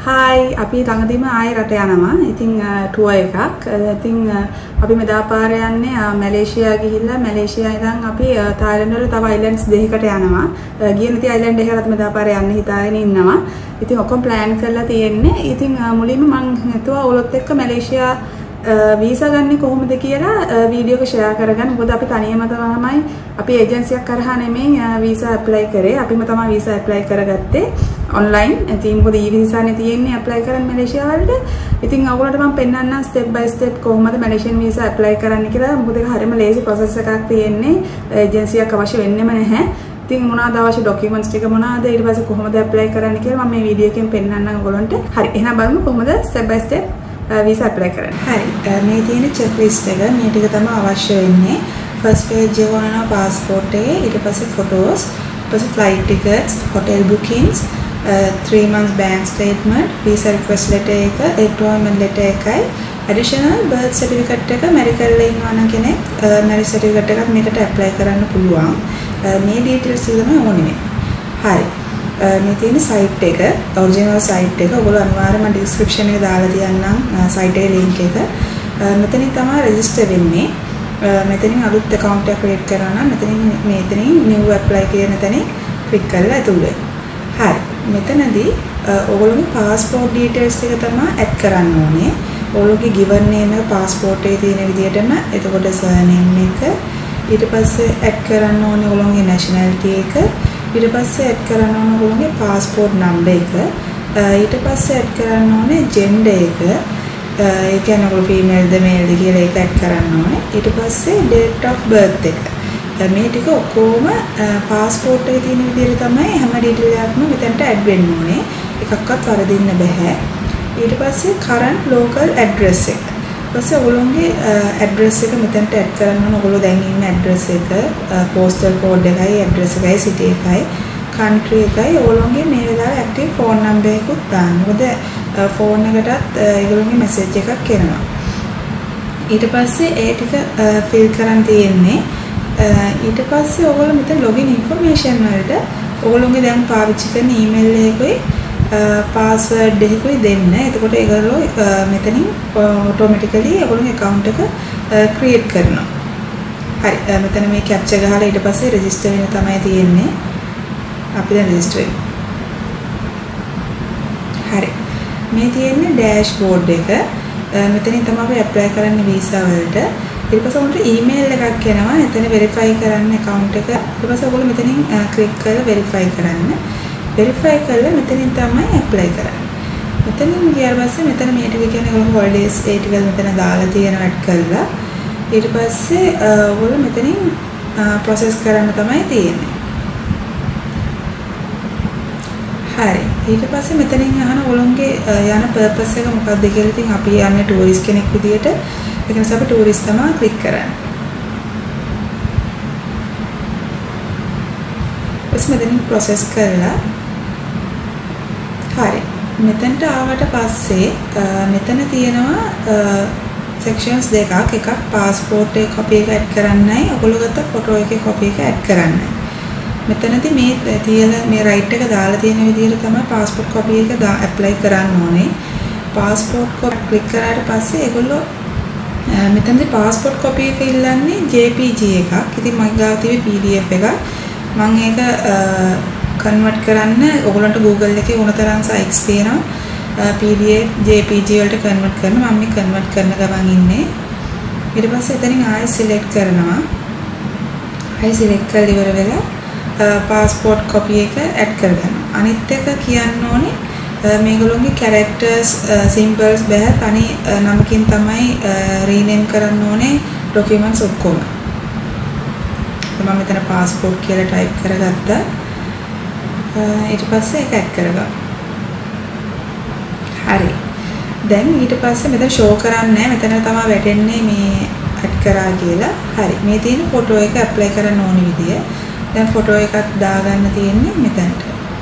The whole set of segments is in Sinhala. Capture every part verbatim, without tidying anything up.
Hi, අපි ළඟදීම ආයෙ රට යනවා. ඉතින් ටුවර් එකක්. ඉතින් අපි මෙදාපාර යන්නේ මැලේසියා ගිහිල්ලා මැලේසියා ඉඳන් අපි තායිලන්ත වල තව අයිලන්ඩ්ස් දෙකකට යනවා. ගිය නැති අයිලන්ඩ් එකකට මෙදාපාර යන්න හිතාගෙන ඉන්නවා. ඉතින් ඔක්කොම ප්ලෑන් කරලා තියෙන්නේ. ඉතින් මුලින්ම මම හිතුවා ඔයගොල්ලොත් එක්ක මැලේසියා වීසා ගන්න කොහොමද කියලා වීඩියෝ එක ෂෙයා කරගන්න. මොකද අපි තනියම තමයි අපි ඒජන්සියක් කරහා නෙමෙයි වීසා ඇප්ලයි කරේ. අපිම තමයි වීසා ඇප්ලයි කරගත්තේ online. ඉතින් මොකද ඊ වීසානේ තියෙන්නේ ඇප්ලයි කරන්න මැලේසියා වලට. ඉතින් ඔයගොල්ලන්ට මම පෙන්නන්නම් ස්ටෙප් බයි ස්ටෙප් කොහොමද මැලේසියන් වීසා ඇප්ලයි කරන්න කියලා. මොකද ඒක හරියම ලේසි ප්‍රොසෙස් එකක් තියෙන්නේ. ඒජන්සියක් අවශ්‍ය වෙන්නෙම නැහැ. ඉතින් මොනවාද අවශ්‍ය ડોකියුමන්ට්ස් ටික මොනවාද ඊට පස්සේ කොහොමද ඇප්ලයි කරන්න කියලා මම මේ වීඩියෝ එකෙන් පෙන්නන්නම් ඔයගොල්ලන්ට. හරි. එහෙනම් බලමු කොහොමද step by step visa apply කරන්න. හරි. මේ තියෙන checklist එක මේ ටික තමයි අවශ්‍ය වෙන්නේ. first page එක වුණා passport එකේ ඊට පස්සේ photos, ඊට පස්සේ flight tickets, hotel bookings, uh, three months bank statement, visa request letter එක, employment letter එකයි, additional birth certificate එක America වල ඉන්නවා නම් කෙනෙක් marriage certificate එකක් මේකට apply කරන්න පුළුවන්. මේ details ටික තමයි ඕනේ. හරි. මේ තියෙන site එක original site එක ඔයගොල්ලෝ අනිවාර්යයෙන්ම description එකේ දාලා තියන්නම් site එකේ link එක. මෙතනින් තමයි register වෙන්නේ. මෙතනින් අලුත් account එකක් create කරනවා නම් මෙතනින් මෙතනින් new apply කියන තැනින් click කරලා ඇතුල් වෙන්න. හරි. මෙතනදී ඔයගොල්ලෝගේ passport details ටික තමයි add කරන්න ඕනේ. ඔයගොල්ලෝගේ given name එක passport එකේ තියෙන විදිහටම එතකොට surname එක ඊට පස්සේ add කරන්න ඕනේ ඔයගොල්ලෝගේ nationality එක ඊට පස්සේ add කරන්න ඕන ඔයගොල්ලෝගේ passport number එක ඊට පස්සේ add කරන්න ඕනේ gender එක ඒ කියන්නේ ඔයගොල්ලෝ female ද male ද කියලා ඒක add කරන්න ඕනේ ඊට පස්සේ date of birth එක මේ ටික ඔක්කොම passport එකේ තියෙන විදිහට තමයි හැම detail එකක්ම මෙතනට add වෙන්න ඕනේ එකක්වත් වරදින්න බෑ ඊට පස්සේ current local address එක ඊපස්සේ ඔයගොල්ලෝගේ ඇඩ්‍රස් එක මෙතනට ඇඩ් කරන්න ඕන. ඔයගොල්ලෝ දැන් ඉන්න ඇඩ්‍රස් එක, postal code එකයි, ඇඩ්‍රස් එකයි, city එකයි, country එකයි, ඔයගොල්ලෝගේ මේ වෙලාවේ active phone number එකකුත් දාන්න. මොකද phone එකටත් ඒගොල්ලෝගේ message එකක් එනවා. ඊට පස්සේ ඒ ටික fill කරන් තියෙන්නේ. ඊට පස්සේ ඔයගොල්ලෝ මෙතන login information වලට ඔයගොල්ලෝගේ දැන් පාවිච්චි කරන email එකකුයි password එකකුයි දෙන්න. එතකොට ඒගොල්ලෝ මෙතනින් automatically ඒගොල්ලෝගේ account එක create කරනවා. හරි. මෙතන මේ captcha ගහලා ඊට පස්සේ register වෙන්න තමයි තියෙන්නේ. අපි දැන් register වෙමු. හරි. මේ තියෙන්නේ dashboard එක. මෙතනින් තමයි අපි apply කරන්න visa වලට. ඊට පස්සේ උන්ට email එකක් එනවා. එතන verify කරන්න account එක. ඊට පස්සේ ඔයගොල්ලෝ මෙතනින් click කරලා verify කරන්න. verify කරලා මෙතනින් තමයි apply කරන්නේ. මෙතනින් ගියාට පස්සේ මෙතන මේ ටික කියන්නේ ඔයගොල්ලෝ holidays ඒ ටික මෙතන දාලා තියෙනවා add කරලා ඊට පස්සේ ඔයගොල්ලෝ මෙතනින් process කරන්න තමයි තියෙන්නේ. හරි. ඊට පස්සේ මෙතනින් අහන ඔයගොල්ලෝගේ යන purpose එක මොකක්ද කියලා ඉතින් අපි යන්නේ tourist කෙනෙක් විදියට ඒක නිසා අපි tourist තමයි click කරන්නේ. ඊට මෙතනින් process කරලා හරි මෙතනට ආවට පස්සේ මෙතන තියෙනවා sections දෙකක් එකක් passport එකේ copy එක add කරන්නයි ඔයගොල්ලෝ ගත්ත photo එකේ copy එක add කරන්නයි මෙතනදී මේ තියෙන මේ right එක දාලා තියෙන විදිහට තමයි passport copy එක apply කරන්න ඕනේ passport copy click කරාට පස්සේ ඒගොල්ලෝ මෙතනදී passport copy එක ඉල්ලන්නේ J P G එකක් ඉතින් මගේ ගාව තියෙන්නේ P D F එකක් මම ඒක convert කරන්න ඔයගොල්ලන්ට Google එකේ උනතරම් sites තියෙනවා P D F J P G වලට convert කරන්න මම මේ convert කරන ගමන් ඉන්නේ ඊට පස්සේ එතනින් ආයෙ select කරනවා ආයෙ select කරලා ඉවර වෙලා passport copy එක add කරගන්නවා අනිත් එක කියන්න ඕනේ මේගොල්ලෝගේ characters symbols බෑ තනි නමකින් තමයි rename කරන්න ඕනේ documents ඔක්කොම මම මෙතන passport කියලා type කරගත්තා ඊට පස්සේ ඒක add කරගමු. හරි. දැන් ඊට පස්සේ මෙතන show කරන්නේ මෙතන තමයි වැටෙන්නේ මේ add කරා කියලා. හරි. මේ තියෙන photo එක apply කරන්න ඕන විදිය. දැන් photo එකක් දාගන්න තියෙන්නේ මෙතනට.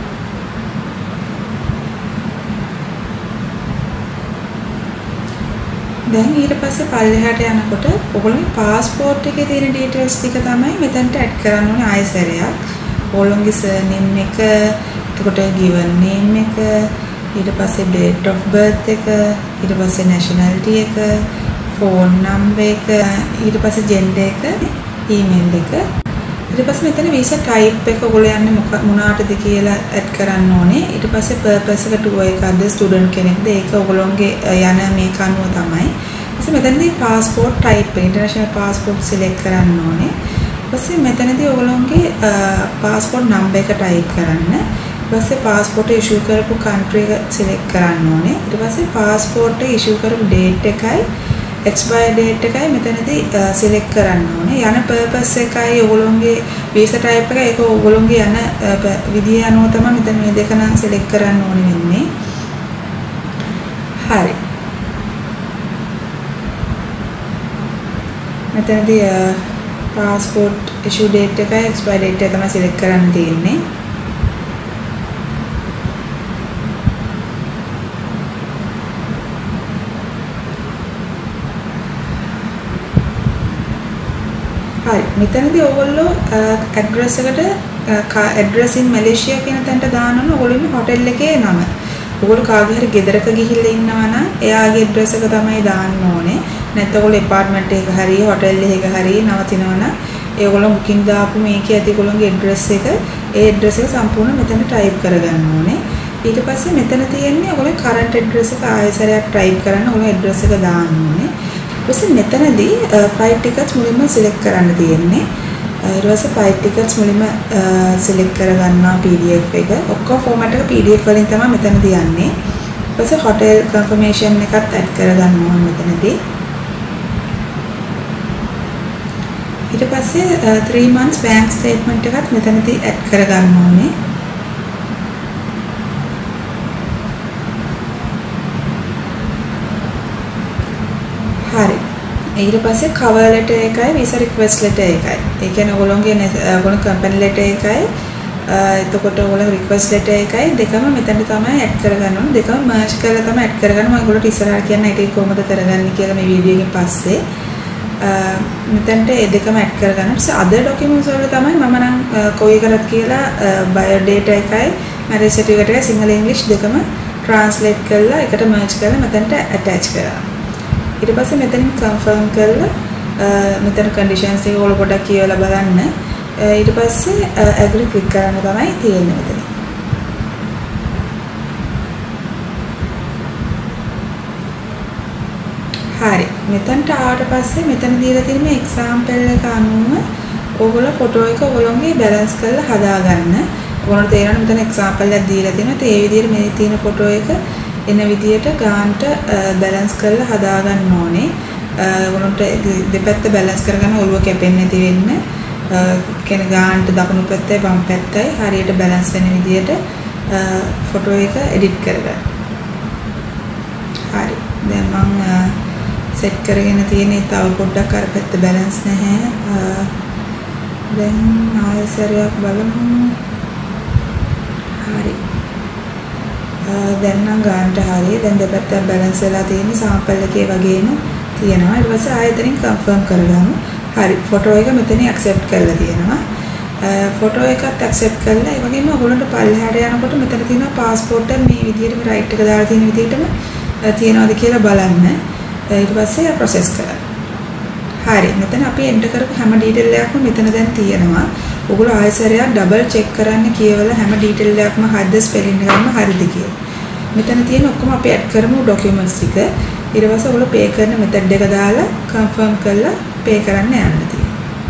දැන් ඊට පස්සේ පල්ලෙහාට යනකොට ඔයගොල්ලෝගේ passport එකේ තියෙන details ටික තමයි මෙතනට add කරන්න ඕනේ ආයෙ සැරයක්. ඔයගොල්ලෝගේ surname එක, එතකොට given name එක, ඊට පස්සේ date of birth එක, ඊට පස්සේ nationality එක, phone number එක, ඊට පස්සේ gender එක, email එක. ඊට පස්සේ මෙතන visa type එක ඔයගොල්ලෝ යන්නේ මොනකටද කියලා add කරන්න ඕනේ. ඊට පස්සේ purpose එක tour එකක්ද student කෙනෙක්ද ඒක ඔයගොල්ලෝගේ යන මේක අනුව තමයි. ඊට මෙතනදී passport type international passport select කරන්න ඕනේ. ඊට පස්සේ මෙතනදී ඔයගොල්ලෝගේ passport number එක type කරන්න. ඊට පස්සේ passport issue කරපු country එක select කරන්න ඕනේ. ඊට පස්සේ passport issue කරපු date එකයි expire date එකයි මෙතනදී select කරන්න ඕනේ. යන purpose එකයි ඔයගොල්ලෝගේ visa type එක ඒක ඔයගොල්ලෝගේ යන විදිය අනුව තමයි මෙතන මේ දෙක නම් select කරන්න ඕනේ වෙන්නේ. හරි. මෙතනදී passport issue date එකයි expire date එක තමයි select කරන්න තියෙන්නේ. හරි මෙතනදී ඔයගොල්ලෝ ඇඩ්‍රස් එකට ඇඩ්‍රස් ඉන් මැලේසියා කියන තැනට දානවා නම් ඔයගොල්ලෝ ඉන්නේ හොටෙල් එකේ නම. ඔයගොල්ලෝ කාගේ හරි ගෙදරක ගිහිල්ලා ඉන්නවා නම් එයාගේ ඇඩ්‍රස් එක තමයි දාන්න ඕනේ. නැත්නම් ඔයගොල්ලෝ ඇපාර්ට්මන්ට් එකක හරි හොටෙල් එකක හරි නවතිනවා නම් ඒගොල්ලෝ බුකින් දාපු මේකේ ඇති ඔයගොල්ලෝගේ ඇඩ්‍රස් එක ඒ ඇඩ්‍රස් එක සම්පූර්ණ මෙතන ටයිප් කරගන්න ඕනේ. ඊට පස්සේ මෙතන තියෙන්නේ ඔයගොල්ලෝ කරන්ට් ඇඩ්‍රස් එක ආයෙසරයක් ටයිප් කරන්න ඔයගොල්ලෝ ඇඩ්‍රස් එක දාන්න ඕනේ. ඊපස්සේ මෙතනදී flight tickets මුලින්ම select කරන්න තියෙන්නේ. ඊට පස්සේ flight tickets මුලින්ම select කරගන්නවා P D F එක. ඔක්කොම format එක P D F වලින් තමයි මෙතනදී යන්නේ. ඊට පස්සේ hotel confirmation එකත් add කරගන්න ඕනේ මෙතනදී. ඊට පස්සේ three months bank statement එකත් මෙතනදී add කරගන්න ඕනේ. හරි. ඊට පස්සේ cover letter එකයි visa request letter එකයි. ඒ කියන්නේ ඔයගොල්ලෝගේ ඔයගොල්ලෝ company letter එකයි එතකොට ඔයගොල්ලෝ request letter එකයි දෙකම මෙතනට තමයි add කරගන්න ඕනේ. දෙකම merge කරලා තමයි add කරගන්න. මම ඔයගොල්ලෝට ඉස්සරහට කියන්න ඒක කොහොමද කරගන්නේ කියලා මේ වීඩියෝ එකෙන් පස්සේ. මෙතනට ඒ දෙකම add කරගන්න. ඊට other documents වල තමයි මම නම් කොයි කරත් කියලා bio data එකයි marriage certificate එකයි සිංහල english දෙකම translate කරලා එකට merge කරලා මෙතනට attach කරනවා. ඊට පස්සේ මෙතනින් confirm කරලා මෙතන conditions එක ඔයාලා පොඩ්ඩක් කියවලා බලන්න. ඊට පස්සේ agree click කරන්න තමයි තියෙන්නේ මෙතන. හරි. මෙතනට ආවට පස්සේ මෙතන දීලා තියෙන මේ example එක අනුව ඔයගොල්ලෝ ෆොටෝ එක ඔයගොල්ලෝගේ balance කරලා හදාගන්න. ඔයගොල්ලෝ තේරෙනවා මෙතන example එකක් දීලා තියෙනවා. ඒ විදිහට මේ තියෙන ෆොටෝ එක එන විදියට ගානට බැලන්ස් කරලා හදා ගන්න ඕනේ. ඔයගොල්ලන්ට දෙපැත්ත බැලන්ස් කරගන්න ඔළුව කැපෙන්නේ නැති වෙන්න. කියන ගානට දකුණු පැත්තයි වම් පැත්තයි හරියට බැලන්ස් වෙන විදියට ෆොටෝ එක එඩිට් කරගන්න. හරි. දැන් මම සෙට් කරගෙන තියෙන්නේ තව පොඩ්ඩක් අර පැත්ත බැලන්ස් නැහැ. දැන් ආයෙසරයක් බලමු. හරි. දැන් නම් ගානට හරිය. දැන් දෙපැත්ත බැලන්ස් වෙලා තියෙන්නේ සාම්පල් එකේ වගේම තියෙනවා. ඊට පස්සේ ආයෙතනින් කන්ෆර්ම් කරගමු. හරි. ෆොටෝ එක මෙතනින් accept කරලා තියෙනවා. ෆොටෝ එකත් accept කරලා ඒ වගේම ඔයගොල්ලන්ට පල්ලෙහාට යනකොට මෙතන තියෙනවා passport එක මේ විදිහටම right එක දාලා තියෙන විදිහටම තියෙනවද කියලා බලන්න. ඊට පස්සේ process කරන්න. හරි. මෙතන අපි enter කරපු හැම detail එකක්ම මෙතන දැන් තියෙනවා. ඔයගොල්ලෝ ආයෙසරයක් double check කරන්න කියවලා හැම detail එකක්ම හරිද spelling එකක්ම හරිද කියලා. මෙතන තියෙන ඔක්කොම අපි add කරමු documents ටික. ඊට පස්සේ ඔයගොල්ලෝ pay කරන method එක දාලා confirm කරලා pay කරන්න යන්න තියෙනවා.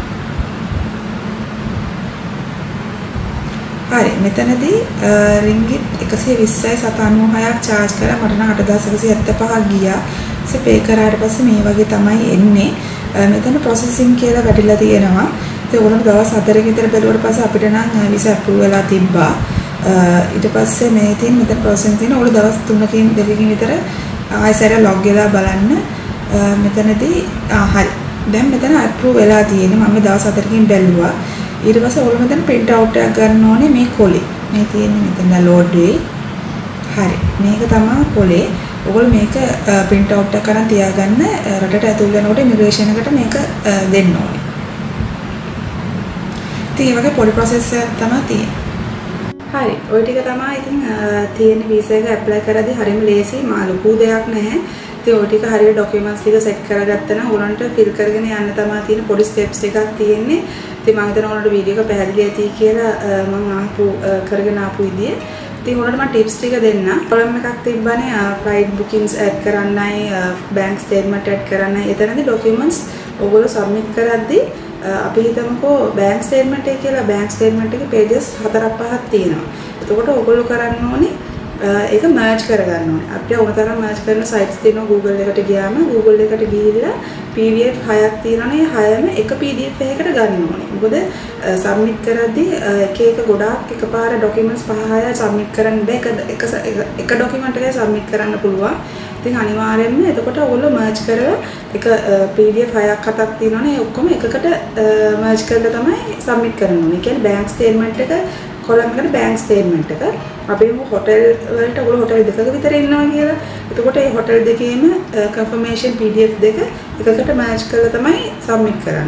හරි. මෙතනදී ringgit එකසිය විස්සයි සත අනූහයක් charge කරා. මට නම් අට දහස් එකසිය හැත්තෑ පහක් ගියා. ඊට pay කරාට පස්සේ මේ වගේ තමයි එන්නේ. මෙතන processing කියලා වැටිලා තියෙනවා. ඒ ඔයගොල්ලෝ දවස් හතරක විතර බැලුවට පස්සේ අපිට නම් visa approve වෙලා තිබ්බා. ඊට පස්සේ මේ තියෙන මෙතන processing තියෙන ඔයගොල්ලෝ දවස් තුනකින් දෙකකින් විතර ආයෙසර log වෙලා බලන්න. මෙතනදී හරි. දැන් මෙතන approve වෙලා තියෙන්නේ. මම දවස් හතරකින් බැලුවා. ඊට පස්සේ ඔයගොල්ලෝ මෙතන print out එකක් ගන්න ඕනේ මේ කොලේ. මේ තියෙන්නේ මෙතන load වෙයි. හරි. මේක තමයි කොලේ. ඔයගොල්ලෝ මේක print out එකක් කරන් තියාගන්න. රටට ඇතුල් වෙනකොට immigration එකට මේක දෙන්න ඕනේ. ඉතින් මේ වගේ පොඩි process එකක් තමයි තියෙන්නේ. හරි. ওই ටික තමයි ඉතින් තියෙන වීසා එක ඇප්ලයි කරද්දී හරියම ලේසි. මා ලොකු දෙයක් නැහැ. ඉතින් ওই ටික හරියට ડોකියුමන්ට්ස් ටික සෙට් කරගත්තා නම් උගලන්ට ෆිල් කරගෙන යන්න තමයි තියෙන පොඩි ස්ටෙප්ස් ටිකක් තියෙන්නේ. ඉතින් මම හිතනවා උගලන්ට වීඩියෝ එක පැහැදිලි ඇති කියලා මම ආපු කරගෙන ආපු විදිය. ඉතින් උගලන්ට මම ටිප්ස් ටික දෙන්න. ප්‍රොබ්ලම් එකක් තිබ්බනේ ෆ්ලයිට් බුකින්ග්ස් ඇඩ් කරන්නයි, බැංක් ස්ටේට්මන්ට් ඇඩ් කරන්නයි. එතනදී ડોකියුමන්ට්ස් ඔයගොල්ලෝ සබ්මිට් කරද්දී අපි හිතමුකෝ බැංක් ස්ටේට්මන්ට් එක කියලා බැංක් ස්ටේට්මන්ට් එකේ පේජස් හතරක් පහක් තියෙනවා. එතකොට ඔයගොල්ලෝ කරන්න ඕනේ ඒක මර්ජ් කරගන්න ඕනේ. අපිට ඕන තරම් මර්ජ් කරන සයිට්ස් තියෙනවා. Google එකට ගියාම Google එකට ගිහිල්ලා P D F හයක් තියෙනවනේ. හයම එක P D F එකකට ගන්න ඕනේ. මොකද සබ්මිට් කරද්දී එක එක ගොඩාක් එකපාර ડોකියුමන්ට්ස් පහ හය සබ්මිට් කරන්න බෑ. එක එක ડોකියුමන්ට් එකක් සබ්මිට් කරන්න පුළුවන්. ඉතින් අනිවාර්යයෙන්ම එතකොට ඔයගොල්ලෝ මර්ජ් කරලා එක P D F හයක් හතක් තියෙනවනේ. ඔක්කොම එකකට මර්ජ් කරලා තමයි සබ්මිට් කරන්න ඕනේ. ඒ කියන්නේ බැංක් ස්ටේට්මන්ට් එක කොලම් එකට බැංක් ස්ටේට්මන්ට් එක අපි හොටෙල් වලට ඔයගොල්ලෝ හොටෙල් දෙකක විතර ඉන්නවා කියලා. එතකොට මේ හොටෙල් දෙකේම කන්ෆර්මේෂන් P D F දෙක එකකට මැච් කරලා තමයි සබ්මිට් කරන්න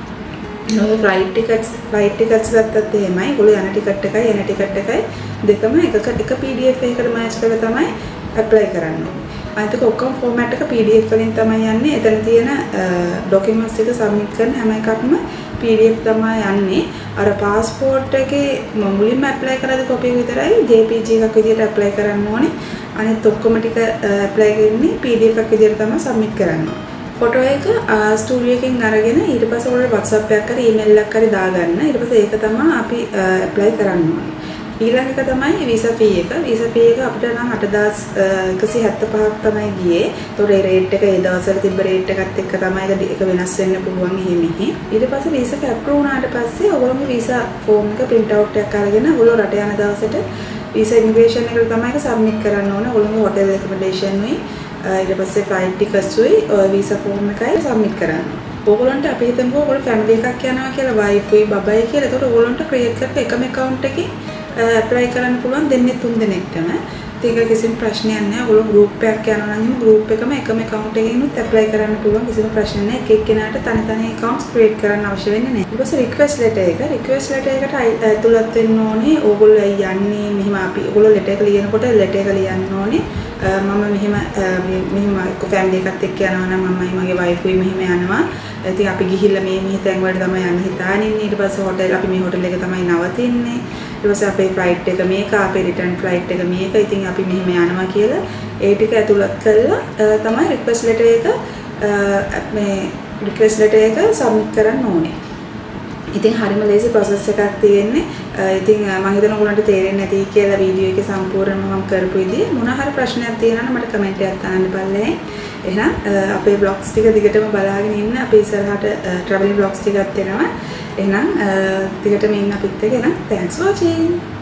ඕනේ. No flight tickets flight tickets ගත්තත් එහෙමයි. ඔයගොල්ලෝ යන ටිකට් එකයි එන ටිකට් එකයි දෙකම එකක එක P D F එකකට මැච් කරලා තමයි ඇප්ලයි කරන්න ඕනේ. අනිත් ඔක්කොම ෆෝමැට් එක P D F වලින් තමයි යන්නේ. එතන තියෙන ડોකියුමන්ට්ස් ටික සබ්මිට් කරන හැම එකක්ම P D F තමයි යන්නේ. අර પાස්පෝර්ට් එකේ මුලින්ම ඇප්ලයි කරද්දී කොපි එක විතරයි J P G එකක් විදියට ඇප්ලයි කරන්න ඕනේ. අනිත් ඔක්කොම ටික ඇප්ලයි කරන්නේ P D F එකක් විදියට තමයි සබ්මිට් කරන්න ඕනේ. ෆොටෝ එක ස්ටුඩියෝ එකකින් අරගෙන ඊට පස්සේ ඔයාලා WhatsApp එකක් හරි ඊමේල් එකක් හරි දාගන්න. ඊට පස්සේ ඒක තමයි අපි ඇප්ලයි කරන්න ඕනේ. ඊළඟ එක තමයි වීසා ෆී එක. වීසා ෆී එක අපිට නම් අට හදාස් එකසිය හැත්තෑ පහක් තමයි ගියේ. ඒතකොට ඒ රේට් එක ඒ දවස්වල තිබ්බ රේට් එකත් එක්ක තමයි ඒක වෙනස් වෙන්න පුළුවන් එහෙ මෙහි. ඊට පස්සේ වීසා එක අප්‍රූව් වුණාට පස්සේ ඔයගොල්ලෝගේ වීසා ෆෝම් එක print out එකක් අරගෙන ඔයගොල්ලෝ රට යන දවසට වීසා ඉමිග්‍රේෂන් එකට තමයි ඒක සබ්මිට් කරන්න ඕනේ. ඔයගොල්ලෝගේ හොටෙල් රෙකමෙන්ඩේෂන් උයි ඊට පස්සේ ෆ්ලයිට් ටිකට්ස් උයි වීසා ෆෝම් එකයි සබ්මිට් කරන්න. ඔයගොල්ලන්ට අපි හිතමුකෝ ඔයගොල්ලෝ ෆැමිලි එකක් යනවා කියලා වයිෆ් උයි බබයි කියලා. ඒතකොට ඔයගොල්ලන්ට ක්‍රියේට් කරපු එකම account එකකින් ඇප්ලයි කරන්න පුළුවන් දෙන්නේ තුන් දෙනෙක්ටම. ඒක කිසිම ප්‍රශ්නයක් නැහැ. ඔයගොල්ලෝ ගෲප් එකක් යනවා නම් ගෲප් එකම එකම account එකකිනුත් ඇප්ලයි කරන්න පුළුවන්. කිසිම ප්‍රශ්නයක් නැහැ. එක එක්කෙනාට තනි තනි accounts create කරන්න අවශ්‍ය වෙන්නේ නැහැ. ඊට පස්සේ request letter එක. request letter එකට ඇතුළත් වෙන්න ඕනේ. ඕගොල්ලෝ යන්නේ මෙහිම අපි ඔයගොල්ලෝ letter එක ලියනකොට letter එක ලියන්න ඕනේ. මම මෙහිම මෙහිම එක්ක ෆැමිලි එකත් එක්ක යනවා නම් මමයි මගේ වයිෆ් උයි මෙහිම යනවා. ඉතින් අපි ගිහිල්ලා මේ මේ තැන් වලට තමයි යන්න හිතාගෙන ඉන්නේ. ඊට පස්සේ හොටෙල් අපි මේ හොටෙල් එක තමයි නවතින්නේ. ඊට පස්සේ අපේ ෆ්ලයිට් එක මේක, අපේ රිටර්න් ෆ්ලයිට් එක මේක. ඉතින් අපි මෙහෙම යනවා කියලා ඒ ටික ඇතුළත් කරලා තමයි රික්වෙස්ට් ලෙටර් එක මේ රික්වෙස්ට් ලෙටර් එක සබ්මිට් කරන්න ඕනේ. ඉතින් හරිම ලේසි process එකක් තියෙන්නේ. ඉතින් මම හිතනවා ඔයගොල්ලන්ට තේරෙන්නේ නැති කියලා වීඩියෝ එකේ සම්පූර්ණම මම කරපු විදිහ. මොන හරි ප්‍රශ්නයක් තියෙනවා නම් මට කමෙන්ට් එකක් දාන්න බලන්න. එහෙනම් අපේ vlogs ටික දිගටම බලාගෙන ඉන්න. අපේ ඉස්සරහට traveling vlogs ටිකක් එනවා. එහෙනම් දිගටම ඉන්න අපිත් එක්ක. එහෙනම් thanks for watching.